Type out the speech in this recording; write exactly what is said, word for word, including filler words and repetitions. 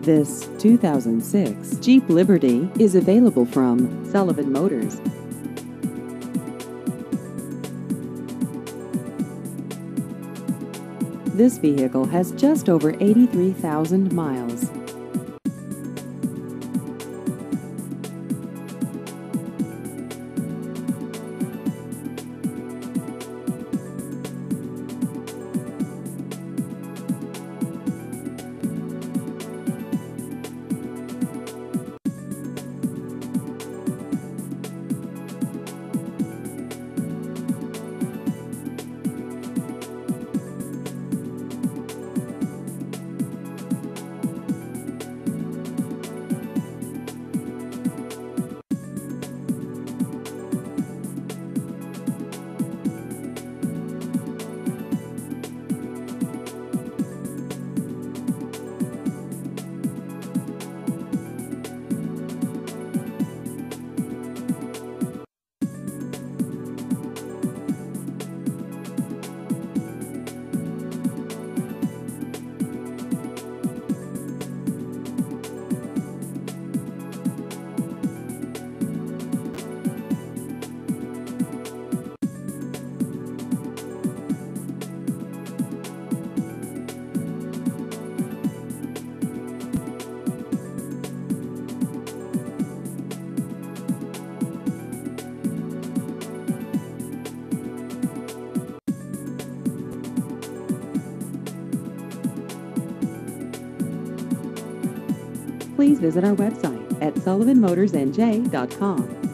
This two thousand six Jeep Liberty is available from Sullivan Motors. This vehicle has just over eighty-three thousand miles. Please visit our website at sullivan motors n j dot com.